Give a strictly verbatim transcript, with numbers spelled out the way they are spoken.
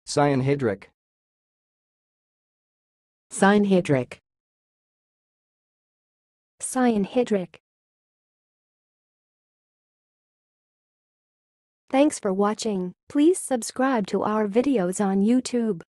cyanhydric, cyanhydric, cyanhydric. Thanks for watching. Please subscribe to our videos on YouTube.